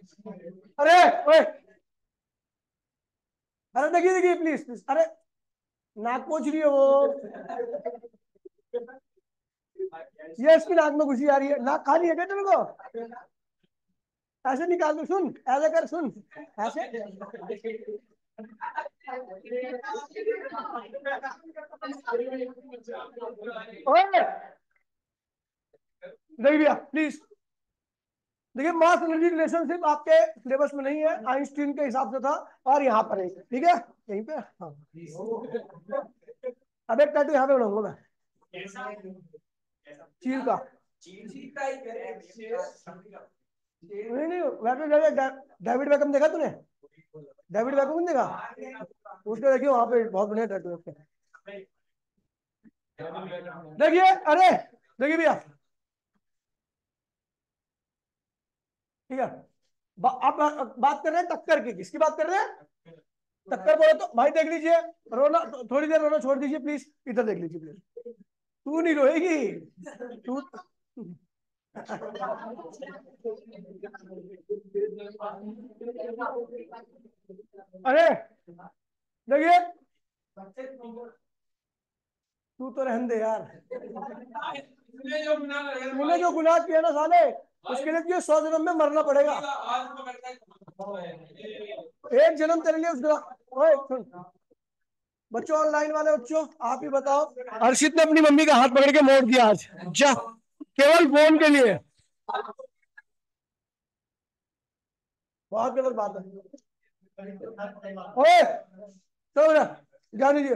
अरे ओए, अरे देखिए देखिए प्लीज प्लीज, अरे नाक पोछ रही है वो, ये इसकी नाक में घुसी आ रही है। नाक खाली है क्या तेरे को? ऐसे निकाल दो, सुन ऐसे कर, सुन ऐसे। ओए देखिए भैया प्लीज, देखिए मास एनर्जी रिलेशनशिप आपके सिलेबस में नहीं है, आइंस्टीन के हिसाब से था। और यहाँ पर है, ठीक है, यहीं पे। हाँ, अब एक टैटू यहाँ पे बनाऊंगा मैं, चील का। नहीं नहीं, वैसे डेविड बेकम देखा तूने? डेविड बेकम देखा? उसके देखिए वहां पे बहुत बढ़िया टैटू है उसके। देखिए, अरे देखिए भैया, ठीक है। आप बात कर रहे हैं टक्कर की, किसकी बात कर रहे हैं? टक्कर बोले तो भाई देख लीजिए, रोना थोड़ी देर रोना छोड़ दीजिए प्लीज, इधर देख लीजिए प्लीज। तू नहीं रोएगी तू। अरे देखिए, तू तो रहने दे यार। तूने जो गुनाह किया ना साले, उसके लिए तुझे 100 जन्म में मरना पड़ेगा। एक जन्म तेरे लिए उस गुनाह। ओए सुन, बच्चों ऑनलाइन वाले बच्चों, आप ही बताओ। हर्षित ने अपनी मम्मी का हाथ पकड़ के मोड़ दिया आज, जा, केवल फोन के लिए। बहुत गलत बात है। ओए चलो ना, जान दीजिए,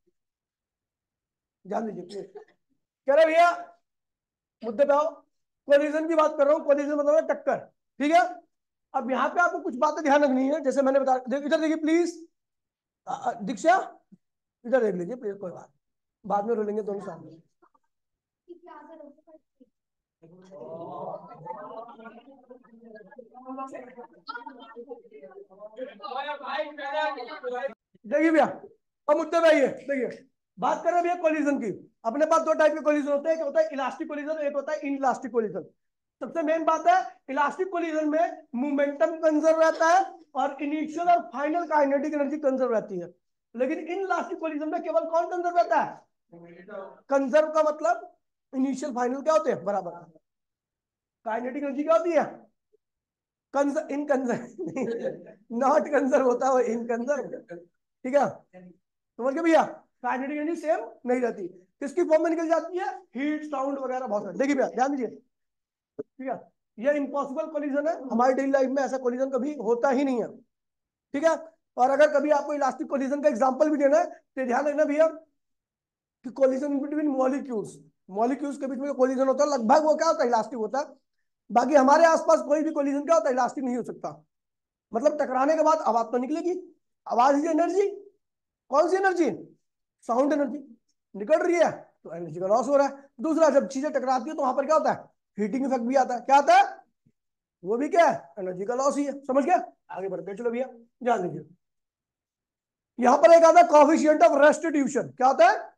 जान दीजिए प्लीज। कह रहे भैया, मुद्दे पे आओ। कोलिजन की बात कर रहा हूँ, कोलिजन मतलब है टक्कर, ठीक है। अब यहाँ पे आपको कुछ बातें ध्यान रखनी है, जैसे मैंने बताया, इधर देखिए प्लीज। दीक्षा, इधर देख लीजिए प्लीज, कोई बात, बाद में रोलेंगे दोनों सामने। देखिए भैया, अब मुद्दे पे आइए। देखिए, बात कर रहे हैं भैया कोलिजन की। अपने पास दो टाइप के कोलिजन होते हैं, एक होता है इलास्टिक कोलिजन, एक होता है इनइलास्टिक कोलिजन। सबसे मेन बात है, इलास्टिक कोलिजन में मोमेंटम कंजर्व रहता है और इनिशियल और फाइनल काइनेटिक एनर्जी कंजर्व रहती है। लेकिन इनइलास्टिक कोलिजन में केवल कौन कंजर्व रहता है? कंजर्व का मतलब इनिशियल फाइनल क्या होते हैं? बराबर। काइनेटिक एनर्जी क्या होती है? कंजर्व, इन कंजर्व नॉट कंजर्व होता है वो, इन कंजर्व, ठीक है। समझ गए भैया? काइनेटिक एनर्जी सेम नहीं रहती, किसकी फॉर्म में निकल जाती है? हीट, साउंड वगैरह बहुत सारे। देखिए भैया ध्यान दीजिए, ठीक है। ये इम्पॉसिबल कोलिजन है, हमारी डेली लाइफ में ऐसा कोलिजन कभी होता ही नहीं है, ठीक है। और अगर कभी आपको इलास्टिक कोलिजन का एग्जांपल भी देना है तो ध्यान रखना भैया कि कोलिजन बिटवीन मॉलिक्यूल्स, मॉलिक्यूल्स के बीच में कोलिजन होता है, लगभग वो क्या होता है? इलास्टिक होता है। बाकी हमारे आसपास कोई भी कोलिजन क्या होता है? इलास्टिक नहीं हो सकता। मतलब टकराने के बाद आवाज तो निकलेगी, आवाज इज एनर्जी। कौन सी एनर्जी? Sound energy. निकल रही है तो एनर्जी का लॉस हो रहा है। दूसरा, जब चीजें टकराती है तो वहां पर क्या होता है? हीटिंग इफेक्ट भी आता है। क्या आता है? वो भी क्या है? एनर्जी का लॉस ही है। समझ गया? आगे बढ़ते चलो भैया, ध्यान दीजिए। यहां पर एक आता है कॉफिशिएंट ऑफ रेस्टिट्यूशन। क्या होता है?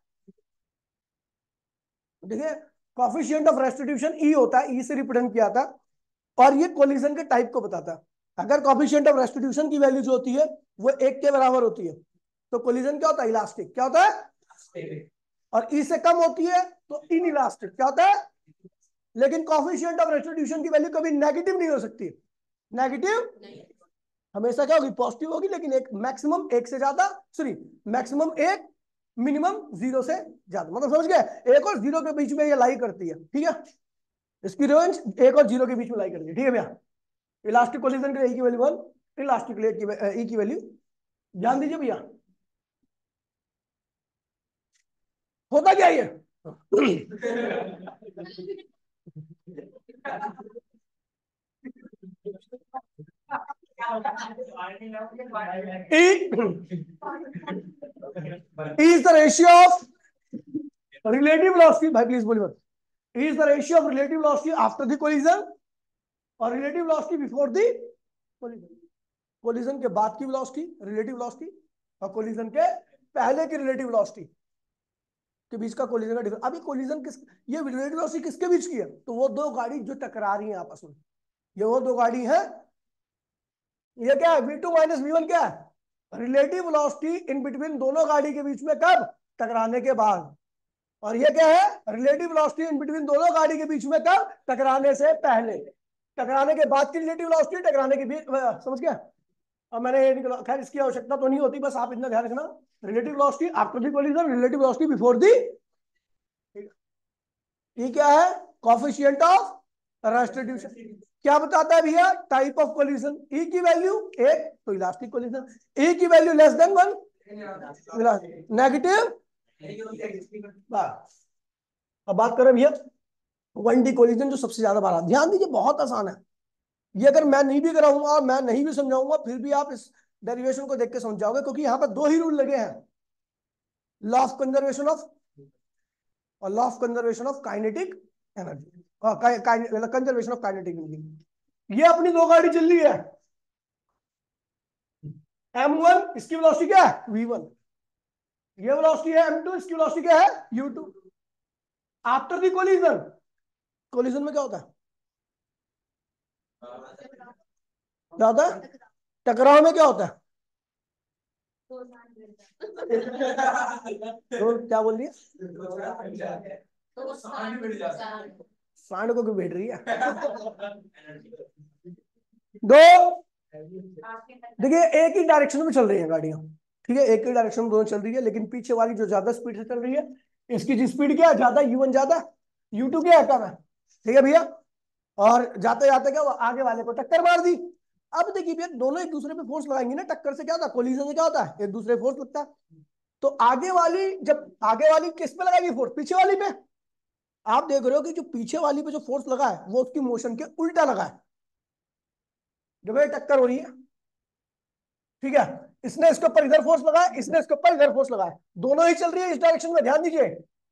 देखिए, कॉफिशिएंट ऑफ रेस्टिट्यूशन ई होता है, ई से रिप्रेजेंट किया था। और ये कोलिजन के टाइप को बताता है। अगर कॉफिशिएंट ऑफ रेस्टिट्यूशन की वैल्यू जो होती है वो एक के बराबर होती है तो कोलिजन क्या होता है? इलास्टिक। क्या होता है? और ई से कम होती है तो इन इलास्टिक। क्या होता है? लेकिन कॉफिशिएंट ऑफ रेस्टिट्यूशन की वैल्यू कभी नेगेटिव नहीं हो सकती। नेगेटिव हमेशा क्या होगी? पॉजिटिव होगी, लेकिन एक मैक्सिमम एक से ज्यादा, सॉरी, मैक्सिमम एक, मिनिमम जीरो से ज्यादा। मतलब समझ गए? एक और जीरो के बीच में ये लाई करती है, ठीक है। इसकी रेंज एक और जीरो के बीच में लाई करती है, ठीक है भैया। इलास्टिक कोलिजन के लिए ई की वैल्यू 1, इलास्टिक के लिए ई की वैल्यू, ध्यान दीजिए भैया। होता क्या ये? E is the ratio of relative velocity, भाई प्लीज बोलिए मत। E is the ratio of relative velocity after the collision और relative velocity before the collision। Collision के बाद की वेलोसिटी रिलेटिव वेलोसिटी और कोलिजन के पहले की रिलेटिव वेलोसिटी के बीच का कोलिजन का डिफरेंस। अभी कोलिजन किस, ये रिलेटिव वेलोसिटी किसके बीच की है? तो वो दो गाड़ी जो टकरा रही हैं आपस में, ये वो दो गाड़ी है ये क्या है, V2 माइनस V1 क्या है, रिलेटिव वेलोसिटी इन बिटवीन दोनों गाड़ी के बीच में कब, टकराने के बाद। और ये क्या है, रिलेटिव वेलोसिटी इन बिटवीन दोनों गाड़ी के बीच में कब, टकराने से पहले। टकराने के बाद की रिलेटिव वेलोसिटी, टकराने के बीच, समझ गया। अब मैंने ये निकला, खैर इसकी आवश्यकता तो नहीं होती, बस आप इतना ध्यान रखना, relative velocity after the collision, relative velocity before the. ये क्या है, कोफिशिएंट ऑफ रेस्टिट्यूशन। क्या बताता है भैया, टाइप ऑफ कोलिजन। ई की वैल्यू एक तो इलास्टिक कोलिजन, ई की value less than one negative. अब बात करें भैया 1D कोलिजन, जो सबसे ज्यादा बार, ध्यान दीजिए बहुत आसान है। ये अगर मैं नहीं भी कराऊंगा और मैं नहीं भी समझाऊंगा, फिर भी आप इस डेरिवेशन को देख के समझ जाओगे, क्योंकि यहाँ पर दो ही रूल लगे हैं, लॉ ऑफ कंजर्वेशन ऑफ और law of conservation of kinetic energy, conservation of kinetic energy. ये अपनी दो गाड़ी चल रही है, M1, इसकी वेलोसिटी क्या है V1, ये वेलोसिटी है M2, इसकी वेलोसिटी क्या है U2। After the collision, collision में क्या होता है, क्या होता है, टकराव में क्या होता है, तो क्या बोल रही है, सांड को क्यों भेज रही है। दो, देखिए एक ही डायरेक्शन में चल रही है गाड़ियां, ठीक है, एक ही डायरेक्शन में दोनों चल रही है, लेकिन पीछे वाली जो ज्यादा स्पीड से चल रही है, इसकी जी स्पीड क्या है ज्यादा, U1 ज्यादा, U2 क्या है कम है, ठीक है भैया। और जाते जाते क्या हुआ, आगे वाले को टक्कर मार दी। अब देखिए भैया, दोनों एक दूसरे पे फोर्स लगाएंगे ना, टक्कर से क्या होता है, कोलिजन से क्या होता है, एक दूसरे फोर्स लगता है। तो आगे वाली, जब आगे वाली किस पे लगाएगी फोर्स, पीछे वाली पे। आप देख रहे हो कि जो पीछे वाली पे जो फोर्स लगा है, वो उसकी मोशन के उल्टा लगा है, जब ये टक्कर हो रही है, ठीक है। इसने इसके ऊपर इधर फोर्स लगाया, इसने इसके ऊपर इधर फोर्स लगाया, दोनों ही चल रही है इस डायरेक्शन में। ध्यान दीजिए,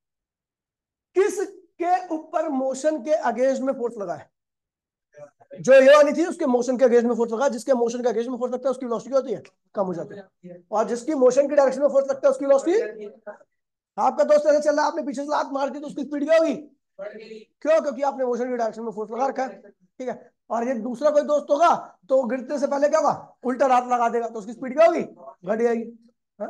किसके ऊपर मोशन के अगेंस्ट में फोर्स लगा है, जो ये वाली थी उसके मोशन के अगेंस्ट में फोर्स लगा। जिसके मोशन के अगेंस्ट में फोर्स लगता है उसकी वेलोसिटी होती है, कम हो जाती है। और जिसकी मोशन की डायरेक्शन में फोर्स लगता है उसकी वेलोसिटी, आपका दोस्त ऐसे चल रहा है, आपने पीछे से लात मार दी तो उसकी स्पीड क्या होगी, क्यों, क्योंकि आपने मोशन की डायरेक्शन में फोर्स लगा रखा है, ठीक है। और ये दूसरा कोई दोस्त होगा तो गिरते से पहले क्या होगा, उल्टा लात लगा देगा, तो उसकी स्पीड क्या होगी, घट जाएगी, हाँ?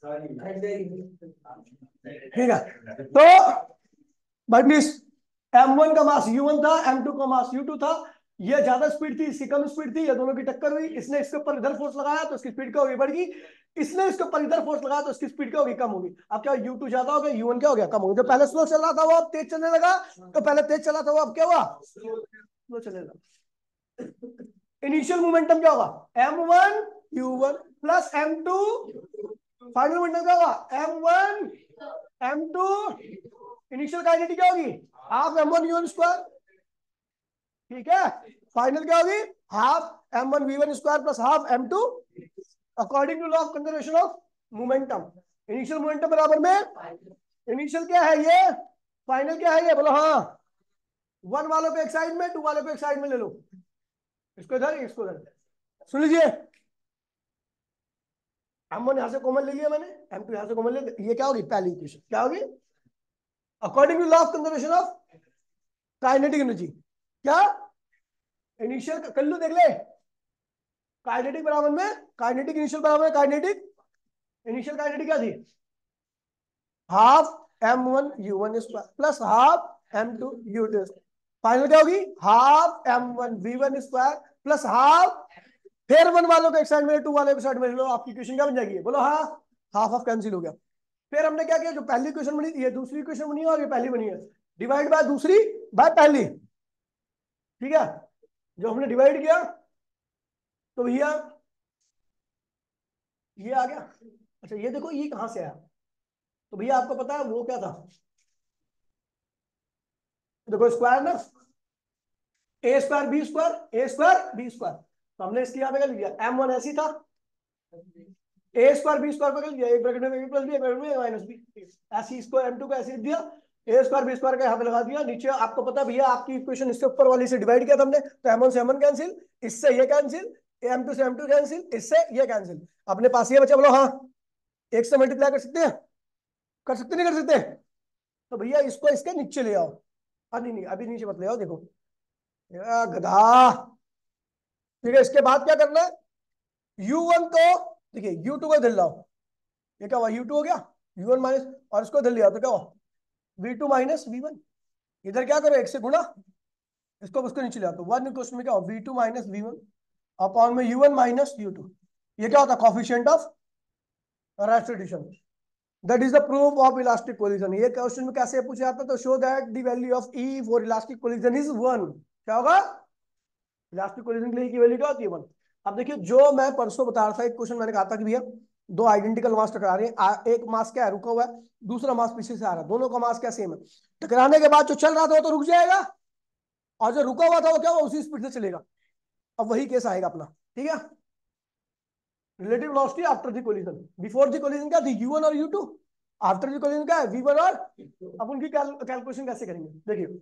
ठीक है। तो भाई प्लीज, M1 का मास U1 था, M2 का मास U2 था। ये ज्यादा स्पीड थी, इसकी कम स्पीड थी, ये दोनों की टक्कर हुई। इसने इसके ऊपर इधर फोर्स लगाया तो इसकी स्पीड क्या होगी, बढ़ गई। इसने इसके ऊपर इधर फोर्स लगाया तो इसकी स्पीड क्या होगी, कम होगी। अब क्या, U2 ज्यादा हो गया, U1 क्या हो गया, कम हो गया। जो पहले स्लो चल रहा था वो अब तेज चलने लगा, तो पहले तेज चला था वो अब क्या हुआ, स्लो चलने लगा। इनिशियल मोमेंटम क्या होगा, M1 U1 plus M2, final momentum क्या होगा, M1 M2, इनिशियल काइनेटिक क्या होगी, हाफ M1 U1 स्क्वायर, ठीक है। फाइनल क्या होगी, half M1 V1 square plus half M2, according to law of conservation of momentum. Initial momentum बराबर में, इनिशियल क्या है ये, फाइनल क्या है ये, बोलो हाँ। वन वालों को एक साइड में, टू वालों को एक साइड में ले लो, इसको इधर, इसको इधर। सुन लीजिए, M1 यहां से कॉमन ले लिया मैंने, M2 यहां से कॉमन ले लिया, ये क्या होगी, पहली इक्वेशन क्या होगी, according to law of conservation of kinetic energy. क्या, इनिशियल कर लो, देख ले, काइनेटिक बराबर में काइनेटिक, इनिशियल बराबर में काइनेटिक, इनिशियल काइनेटिक क्या थी, half M1 U1 square plus half M2 U2। Final क्या होगी, half M1 V1 square plus half, फिर वन वालों को एक साइड में, टू वालों को साइड में ले लो, आपकी इक्वेशन क्या बन जाएगी, बोलो हाँ। हाफ ऑफ कैंसिल हो गया। फिर हमने क्या किया, जो पहली इक्वेशन बनी थी, ये दूसरी इक्वेशन बनी है और ये पहली बनी है, डिवाइड बाय दूसरी बाय पहली, ठीक है। जो हमने डिवाइड किया तो भैया ये आ गया। अच्छा ये देखो, ये कहां से आया, तो भैया आपको पता है वो क्या था, देखो स्क्वायर ना, A2 B2 तो हमने इसके यहाँ पे क्या लिख दिया, M1 ऐसी था, A2 B2 पे कर लिया, एक ब्रैकेट में A प्लस बी, एक ब्रैकेट में माइनस बी, ऐसी इसको M2 को ऐसे लिख दिया, A2 B2 का यहाँ पे लगा दिया। नीचे आपको पता भैया, आपकी इक्वेशन इससे ऊपर वाली से डिवाइड किया था हमने, तो M1 से M1 कैंसिल, इससे ये कैंसिल, M2 से M2 कैंसिल, इससे ये कैंसिल, अपने पास ये बचा, बोलो हाँ। एक से मल्टीप्लाई कर सकते हैं, कर सकते नहीं कर सकते, तो भैया इसको इसके नीचे ले आओ। अभी नहीं, अभी नीचे मत ले आओ, देखो गधा, ठीक है। इसके बाद क्या करना है, U1 को देखिए, U2 को दिल लाओ, ये क्या हुआ, U2 हो गया, U1 माइनस, और इसको दिल लिया तो क्या हुआ, V2 माइनस V1। इधर क्या करो, एक से गुणा, इसको उसको नीचे ले आओ, तो वन क्वेश्चन में क्या हो, V2 माइनस V1 अपॉन में U1 माइनस U2। ये क्या होता है, coefficient of restitution. That is the proof of elastic collision. ये क्वेश्चन में कैसे पूछा जाता है, तो show that the value of E for elastic collision is 1। क्या होगा, इलास्टिक कोलिजन के लिए की वैल्यू क्या होती है, 1। अब देखिए, जो मैं परसों बता रहा था, एक क्वेश्चन मैंने कहा था कि भैया दो आइडेंटिकल मास टकरा रहे हैं, एक मास क्या है, रुका हुआ है, दूसरा मास पीछे से आ रहा है, दोनों का मास क्या सेम है, टकराने के बाद जो चल रहा था वो तो रुक जाएगा, और जो रुका हुआ था वो क्या हुआ, उसी स्पीड से चलेगा। अब वही केस आएगा अपना, ठीक है। Relative velocity after the collision, before the collision क्या थी, U1 और U2, आफ्टर द कोलिजन क्या है, V1 और, अब उनकी कैलकुलेशन कैसे करेंगे, देखिए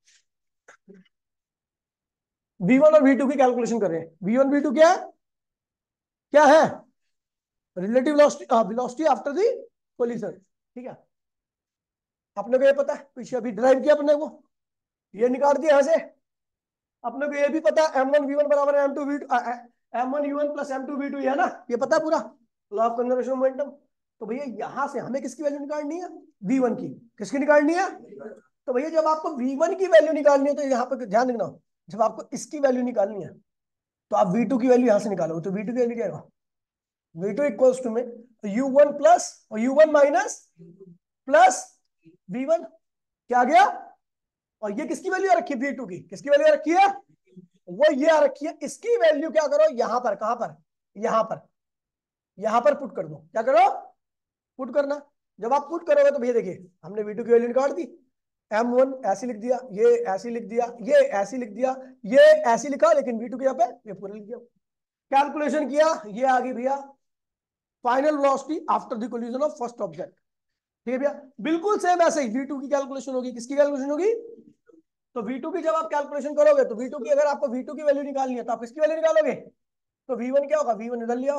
V1 और V2 की कैलकुलेशन कर रहे हैं। V1 V2 क्या है, क्या है, relative velocity after the collision, ठीक है। अपने को ये पता है, पीछे अभी ड्राइव किया अपने को, ये निकाल दिया यहां से। अपने को ये भी पता है M1 V1 बराबर है M2 V2, M1U1 plus M2V2, है ना, ये पता है पूरा, law of conservation of momentum. तो भैया यहां से हमें किसकी वैल्यू निकालनी है, V1 की। किसकी निकालनी है, तो भैया जब आपको V1 की वैल्यू निकालनी है, तो यहाँ पे ध्यान देना, जब आपको इसकी वैल्यू निकालनी है, तो आप V2 की वैल्यू यहां से निकालोगे, तो V2 की वैल्यू क्या होगा, V2 इक्वल्स टू में U1 प्लस और U1 माइनस प्लस V1, क्या आ गया, और ये किसकी वैल्यू आ रखी है, V2 की, किसकी वैल्यू आ रखी है, वो ये आ रखी है, इसकी वैल्यू क्या करो, यहां पर, कहां पर, यहां पर, यहां पर पुट कर दो, क्या करो, पुट करना। जब आप पुट करोगे तो भैया देखिए, हमने V2 की वैल्यू निकाल दी, M1 ऐसी लिख दिया, ये ऐसी लिख दिया, ये ऐसी लिख दिया, ये ऐसी लिखा, लेकिन V2 के यहाँ पे ये पूरा लिख दिया। कैलकुलेशन किया, ये आ गई भैया final velocity after the collision of first object, ठीक है भैया। बिल्कुल सेम ऐसे ही V2 की कैलकुलेशन होगी, किसकी कैलकुलेशन होगी, तो V2 की जब आप कैलकुलेशन करोगे, तो V2 की, अगर आपको V2 की वैल्यू निकालनी है, तो आप इसकी वैल्यू निकालोगे, तो V1 क्या होगा, V1 इधर लिया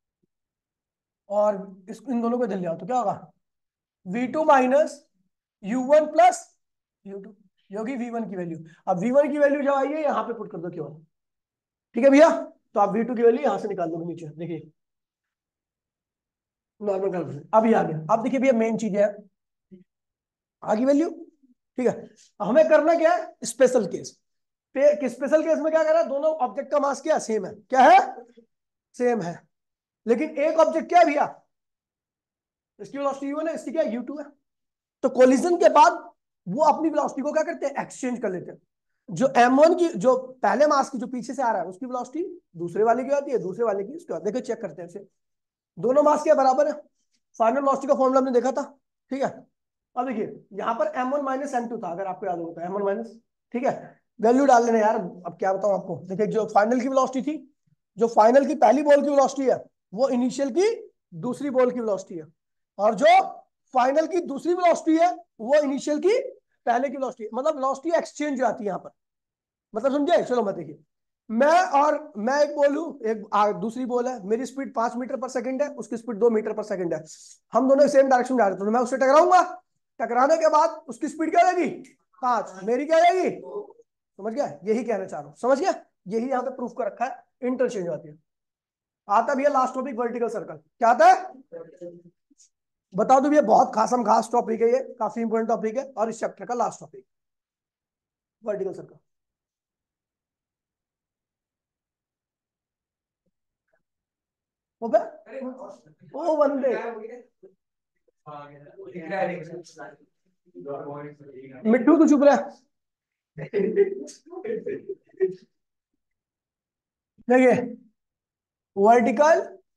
और इन दोनों को इधर लिया, तो क्या होगा, V2 minus U1 plus U2, ये होगी V1 की वैल्यू। अब V1 की वैल्यू जब आई है, यहाँ पे पुट कर दो क्यों, ठीक है भैया। तो आप V2 की वैल्यू यहाँ से निकाल दोगे नीचे, देखिए नॉर्मल कैलकुलेशन अभी आ गया। अब देखिए भैया मेन चीज है, आगे वैल्यू, ठीक है। हमें करना क्या है, स्पेशल केस। स्पेशल केस में क्या करा, दोनों ऑब्जेक्ट का मास क्या सेम है, क्या है, सेम है, लेकिन एक ऑब्जेक्ट क्या है भैया, इसकी वेलोसिटी U1 है, इसकी क्या U2 है। तो कोलिजन के बाद वो अपनी वेलोसिटी को क्या करते हैं, एक्सचेंज कर लेते हैं। जो M1 की, जो पहले मास की, जो पीछे से आ रहा है, उसकी वेलोसिटी दूसरे वाले की होती है, दूसरे वाले की उसकी, देखो चेक करते हैं इसे, दोनों मास के बराबर है। फाइनल वेलोसिटी का फॉर्मूला हमने देखा था, ठीक है। अब देखिए यहाँ पर M1 माइनस M2 था, अगर आपको याद हो तो M1 माइनस, ठीक है। वैल्यू डाल लेना यार, अब क्या बताऊं आपको, देखिए जो फाइनल की वेलोसिटी थी, जो फाइनल की पहली बॉल की वेलोसिटी है, वो इनिशियल की दूसरी बॉल की वेलोसिटी है, और जो फाइनल की दूसरी वेलोसिटी है, वो इनिशियल की पहले की वेलोसिटी है, मतलब वेलोसिटी एक्सचेंज आती है यहाँ पर, मतलब समझे, चलो मैं देखिए, मैं एक बॉल हूं, एक दूसरी बॉल है, मेरी स्पीड 5 मीटर पर सेकंड है, उसकी स्पीड 2 मीटर पर सेकंड है, हम दोनों सेम डायरेक्शन में जा रहे थे, तो मैं उससे टकराऊंगा, टकराने के बाद उसकी स्पीड क्या रहेगी, 5, मेरी क्या रहेगी, समझ गया, यही कहना चाह रहा हूँ, समझ गया, यही यहाँ पे प्रूफ कर रखा है, इंटरचेंज आती है। आता भी है लास्ट टॉपिक, वर्टिकल सर्कल, क्या आता है, बता दो भैया, बहुत खासम खास टॉपिक है ये, काफी इंपोर्टेंट टॉपिक है, और इस चैप्टर का लास्ट टॉपिक, वर्टिकल सर्कल। ओ बंदे, मिट्टू तू चुप रहा, देखिए वर्टिकल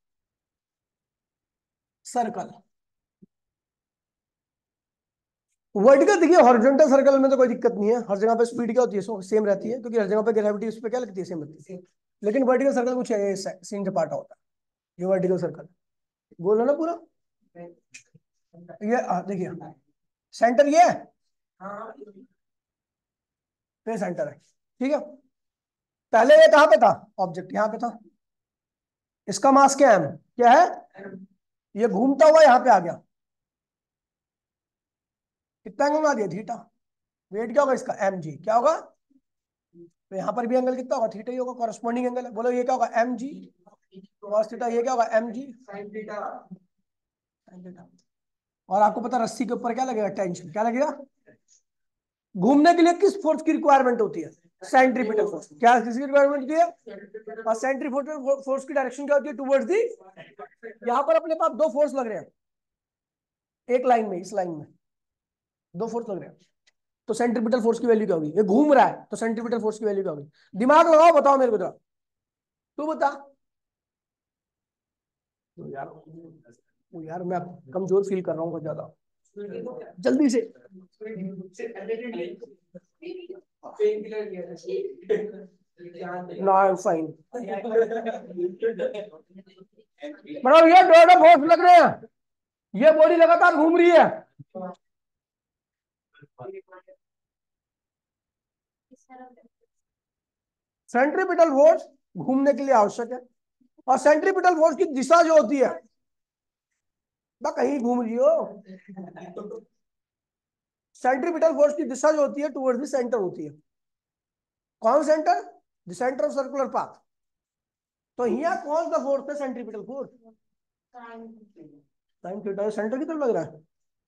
सर्कल, वर्टिकल देखिए, हॉरिजॉन्टल सर्कल में तो कोई दिक्कत नहीं है, हर जगह पे स्पीड क्या होती है, सेम रहती है, क्योंकि हर जगह पे ग्रेविटी उस पर क्या लगती है, सेम लगती है। लेकिन वर्टिकल सर्कल कुछ सीन चपाटा होता है, ये वर्टिकल सर्कल, बोलो ना पूरा, ये देखिए सेंटर ये है, ये सेंटर है, ठीक है। पहले ये कहाँ पे था, ऑब्जेक्ट यहाँ पे था, इसका मास क्या है, क्या है, ये घूमता हुआ यहाँ पे आ गया, कितना एंगल बना दिया, थीटा। वेट क्या होगा इसका, mg, क्या होगा, तो यहाँ पर भी एंगल कितना होगा, थीटा ही होगा, कॉरेस्पॉन्डिंग एंगल है, बोलो ये क्या होगा, mg। cos थीटा, ये क्या होगा एम जी साइन थीटा। और आपको पता रस्सी के ऊपर क्या लगेगा, टेंशन क्या लगेगा। घूमने के लिए किस फोर्स की रिक्वायरमेंट होती है, सेंट्रीपिटल फोर्स। क्या किसकी रिक्वायरमेंट होती है, और सेंट्रीपिटल फोर्स की डायरेक्शन क्या होती है, टुवर्ड्स दी। यहां पर अपने पास दो फोर्स लग रहे हैं एक लाइन में, इस लाइन में दो फोर्स लग रहे हैं, तो सेंट्रीपिटल फोर्स की वैल्यू क्या होगी, ये घूम रहा है तो सेंट्रीपिटल फोर्स की वैल्यू क्या होगी। दिमाग लगाओ, बताओ मेरे को जरा, तू बता। तो यार वो यार मैं कमजोर फील कर रहा हूँ बहुत ज्यादा, जल्दी से। ना फाइन, मतलब ये दो फोर्स लग रहे हैं, ये बॉडी लगातार घूम रही है। सेंट्रीपिटल फोर्स घूमने के लिए आवश्यक है, और सेंट्रीपिटल फोर्स की दिशा जो होती है ना, कहीं घूम रही हो, सेंट्रीपिटल फोर्स की दिशा जो होती है टुवर्ड्स द सेंटर होती है। कौन centre, the centre of circular path. तो यहाँ कौन सा फोर्स है, centripetal force, sine theta centre की तरफ लग रहा है,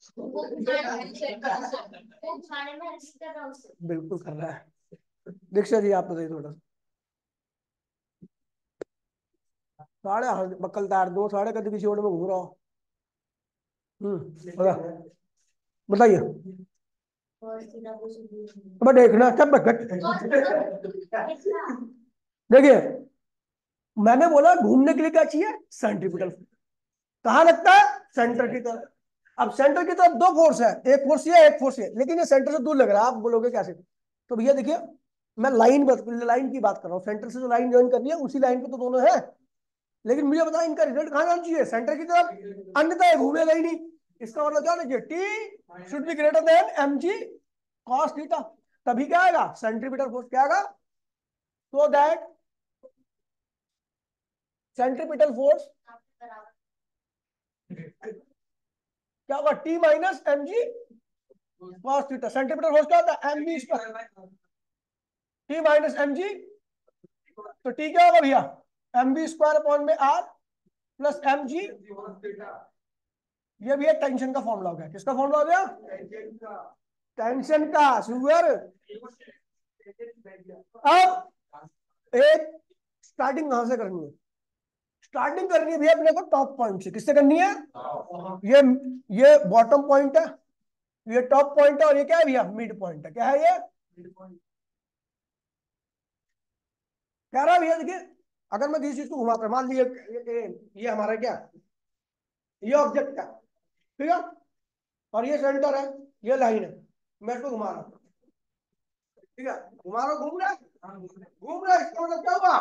बिल्कुल कर रहा है। दीक्षा जी आप बताइए थोड़ा। साढ़े बक्कलदार दो साढ़े कद किसी ओर में घूम रहा हो। बताइए। अब देखना सब देखिए, मैंने बोला घूमने के लिए क्या चाहिए, सेंट्रीपिटल। कहाँ लगता है, सेंटर की तरफ। अब सेंटर की तरफ दो फोर्स है, एक फोर्स ये एक फोर्स ये, लेकिन ये सेंटर से दूर लग रहा है, आप बोलोगे कैसे। तो भैया देखिए, मैं लाइन की बात कर रहा हूँ, सेंटर से जो लाइन ज्वाइन कर रही है उसी लाइन पे तो दोनों है, लेकिन मुझे बताओ इनका रिजल्ट कहाँ जाना चाहिए, सेंटर की तरफ, अन्यथा घूमेगा ही नहीं। इसका मतलब क्या होना चाहिए, T should be greater than M G cos theta, तभी क्या आएगा, सेंट्रीपिटल फोर्स क्या आएगा, सो दैट सेंट्रीपिटल फोर्स क्या होगा, T minus M G cos theta. Centripetal force क्या होता है, M B square T minus M G, तो टी क्या होगा भैया, एम बी स्क्वायर अपॉन में आर प्लस एम जी। ये भी एक टेंशन का फॉर्मूला हो गया, किसका फॉर्मूला हो गया, टेंशन का सुगर। अब एक स्टार्टिंग कहां से करनी है, स्टार्टिंग करनी है भैया अपने को टॉप पॉइंट से। किससे करनी है, ये ये बॉटम पॉइंट है, ये टॉप पॉइंट है, और ये क्या है भैया, मिड पॉइंट है। क्या है ये, कह रहा है भैया देखिए, अगर मैं किसी चीज को घुमाता, मान लीजिए ये हमारा क्या, ये ऑब्जेक्ट है, ठीक है, और ये सेंटर है, ये लाइन है, मैं इसको घुमा रहा हूँ, ठीक है, घुमा रहा हूँ, घूम रहा है, इसका मतलब क्या हुआ,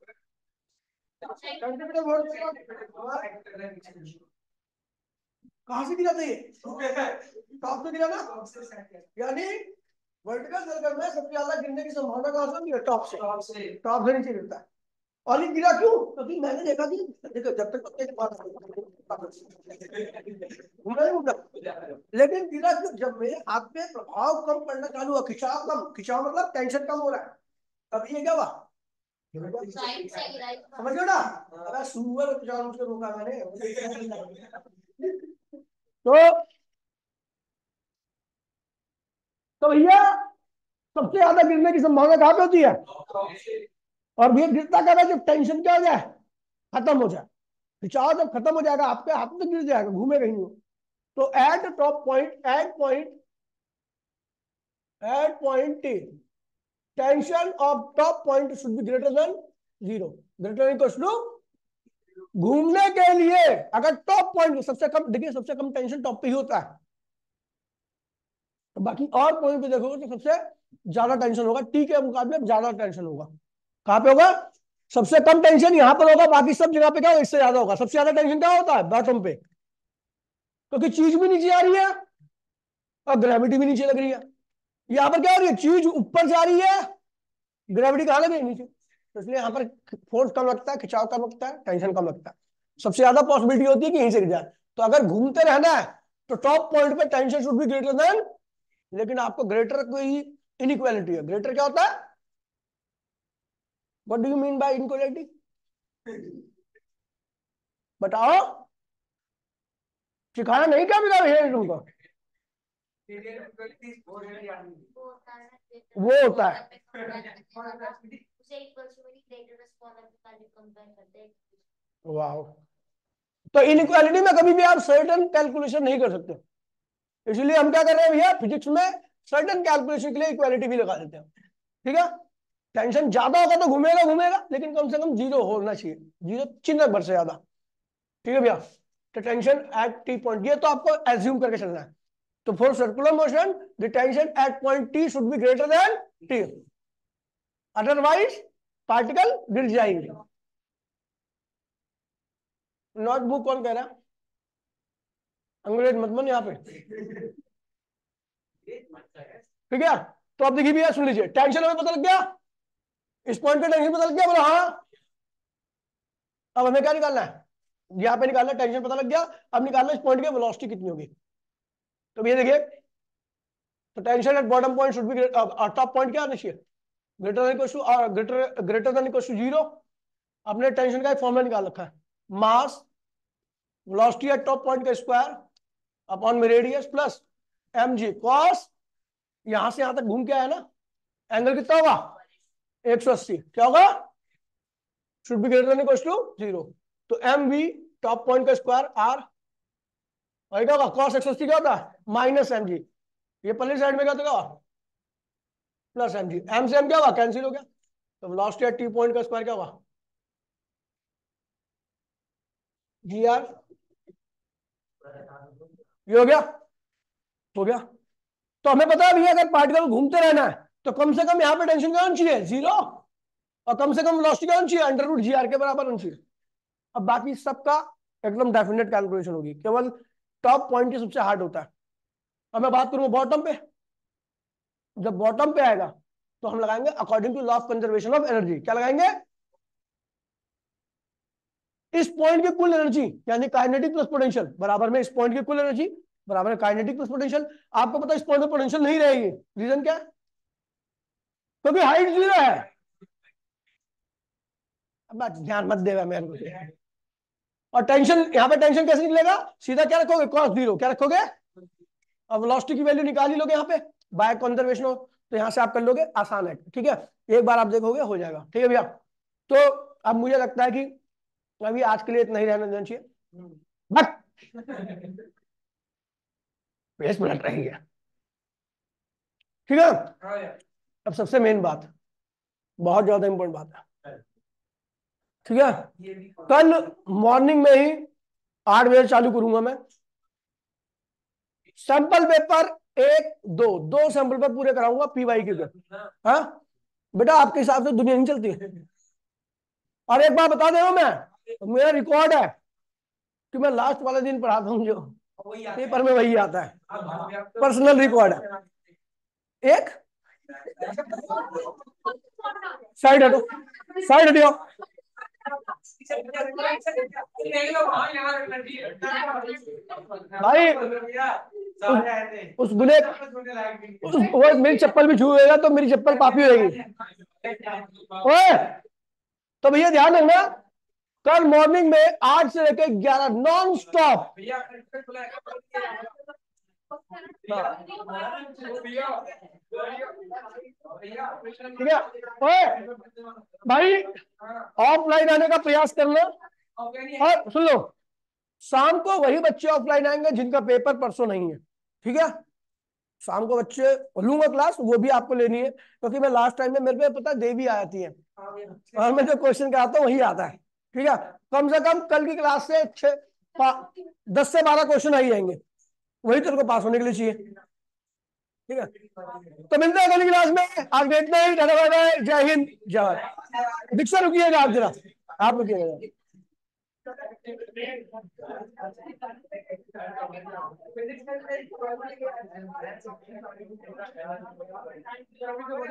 कहां से गिरा था ये, टॉप से गिरा ना, यानी वर्टिकल सर्कल में सबसे ज्यादा गिरने की संभावना कहां से होती है, टॉप से नीचे गिरता है। और ये गिरा क्यों, क्योंकि मैंने देखा कि देखो जब तक तो तेज बात घूमना नहीं घूमना, लेकिन गिरा क्यों, जब मेरे हाथ पे प्रभाव कम पड़ना चालू हुआ, खिंचाव कम, खिंचाव मतलब टेंशन कम हो रहा है, तब ये क्या हुआ, समझ गए ना। अबे सुअर जानबूझ के रोका मैंने। तो तो भैया सबसे ज्यादा गिरने की संभावना कहां पे होती है, और भैया गिरता क्या है, जब टेंशन क्या हो जाए, खत्म हो जाए, खिंचाव जब खत्म हो जाएगा आपके हाथ में गिर जाएगा, घूमेगा ही नहीं। तो at top point, at point T, tension of top point should be greater than zero, greater equal to, घूमने के लिए अगर टॉप पॉइंट सबसे कम, देखिए सबसे कम टेंशन टॉप पे ही होता है, तो बाकी और पॉइंट पे देखोगे तो सबसे ज्यादा टेंशन होगा, टी के मुकाबले ज्यादा टेंशन होगा। कहां पे होगा, सबसे कम टेंशन यहां पर होगा, बाकी सब जगह पे क्या होगा, इससे ज्यादा होगा। सबसे ज्यादा टेंशन क्या होता है, बॉटम पे, क्योंकि चीज भी नीचे आ रही है और ग्रेविटी भी नीचे लग रही है। यहाँ पर क्या हो रही है, चीज ऊपर जा रही है, ग्रेविटी कहां लग रही है, नीचे, तो इसलिए यहाँ पर फोर्स कम लगता है, खिंचाव कम लगता है, टेंशन कम लगता है। सबसे ज्यादा पॉसिबिलिटी होती है कि यहीं से गिर जाए। तो अगर घूमते रहना है तो टॉप पॉइंट पे tension should be greater than, लेकिन आपको ग्रेटर कोई इनइक्वालिटी है, ग्रेटर क्या होता है, what do you mean by inequality, बताओ, सिखाया नहीं क्या बिना भैया तुमको? वो होता है वाह। तो इनइक्वालिटी में कभी भी आप सर्टेन कैलकुलेशन नहीं कर सकते, इसलिए हम क्या कर रहे हैं भैया, फिजिक्स में सर्टेन कैलकुलेशन के लिए इक्वालिटी भी लगा देते हैं। ठीक है, टेंशन ज्यादा होगा तो घूमेगा घूमेगा, लेकिन कम से कम जीरो होना चाहिए, जीरो चिन्ह भर से ज्यादा। ठीक है भैया, तो टेंशन एट टी पॉइंट, ये तो आपको एज्यूम करके चलना है। तो for circular motion the tension at point T should be greater than T, otherwise particle गिर जाएंगे। नोटबुक कौन कह रहा है? अंग्रेज मत बन यहाँ पे। ठीक है, तो अब देखिए भैया सुन लीजिए, टेंशन हमें पता लग गया, इस पॉइंट पे टेंशन पता लग गया, बोला हाँ। अब हमें क्या निकालना है, यहाँ पे निकालना, टेंशन पता लग गया, अब निकालना इस पॉइंट की वेलोसिटी कितनी होगी। तो भैया देखिए, तो tension at bottom point should be, top point क्या आना चाहिए, greater than equal to greater than equal to zero. अपने टेंशन का एक फॉर्मूला निकाल रखा है, mass velocity at top point का स्क्वायर अपॉन में रेडियस प्लस mg कॉस, यहां से यहां तक घूम के आया ना, एंगल कितना होगा 180, क्या होगा, should be greater than equal to zero. तो mv टॉप पॉइंट का स्क्वायर r, और क्या होगा कॉस 180 क्या होता है माइनस mg, ये पल्ली साइड में क्या होगा प्लस mg, m से m क्या होगा कैंसिल हो गया, तो वेलोसिटी एट टी पॉइंट का स्क्वायर क्या होगा gr, ये हो गया, हो गया। तो हमें पता है भैया अगर पार्टिकल घूमते रहना है तो कम से कम यहाँ पे टेंशन क्या होनी चाहिए जीरो, और कम से कम वेलोसिटी क्या होनी चाहिए अंडर रूट जी आर के बराबर होनी चाहिए। अब बाकी सबका एकदम डेफिनेट कैलकुलेशन होगी, केवल टॉप पॉइंट ही सबसे हार्ड होता है। अब मैं बात करूंगा बॉटम पे, जब बॉटम पे आएगा तो हम लगाएंगे according to law of conservation of energy, क्या लगाएंगे, इस पॉइंट की कुल एनर्जी यानी काइनेटिक प्लस पोटेंशियल बराबर में इस पॉइंट की कुल एनर्जी बराबर है काइनेटिक प्लस पोटेंशियल। आपको पता है इस पॉइंट में पोटेंशियल नहीं रहेगी, रीजन क्या है, क्योंकि हाइट जीरो है। अब ध्यान मत देगा मेरे को। और टेंशन, यहां पे टेंशन कैसे निकलेगा, सीधा क्या रखोगे कॉस जीरो, क्या रखोगे, अब वेलोसिटी की वैल्यू निकाल ही लोगे यहाँ पे बाय कंजर्वेशन हो, तो यहां से आप कर लोगे, आसान है। ठीक है, एक बार आप देखोगे हो जाएगा। ठीक है भैया, तो अब मुझे लगता है कि अभी आज के लिए इतना ही रहना देना चाहिए, बट 20 मिनट रह गया। ठीक है, अब सबसे मेन बात, बहुत ज्यादा इंपॉर्टेंट बात है। ठीक है, कल मॉर्निंग में ही 8 बजे चालू करूंगा मैं, सैंपल पेपर एक दो दो सैंपल पेपर पूरे कराऊंगा पीवाई के। हाँ बेटा, आपके हिसाब से दुनिया नहीं चलती। और एक बार बता दे रहा हूं मैं, मेरा रिकॉर्ड है कि मैं लास्ट वाले दिन पढ़ाता हूँ जो पेपर में वही आता है, पर्सनल रिकॉर्ड है। एक साइड हटो, साइड हटियो। भाई उस बुले वो मेरी चप्पल भी छूएगा तो मेरी चप्पल पापी होगी। ओए, तो भैया ध्यान रखना, कल मॉर्निंग में 8 से लेकर 11 नॉन स्टॉप। ठीक है, ओए भाई ऑफलाइन आने का प्रयास करना, और सुन लो शाम को वही बच्चे ऑफलाइन आएंगे जिनका पेपर परसों नहीं है। ठीक है, शाम को बच्चे लूंगा क्लास, वो भी आपको लेनी है, क्योंकि मैं लास्ट टाइम में मेरे पे पता देवी आती है और मैं जो क्वेश्चन कराता हूँ वही आता है। ठीक है, कम से कम कल की क्लास से 10 से 12 क्वेश्चन आ ही जाएंगे, वही तेरे को पास होने के लिए चाहिए। ठीक है, तो मिलते हैं अगली क्लास में, आप देखते हैं, जय हिंद जय भारत। दीक्षा रुकिएगा आप जरा, आप रुकिएगा।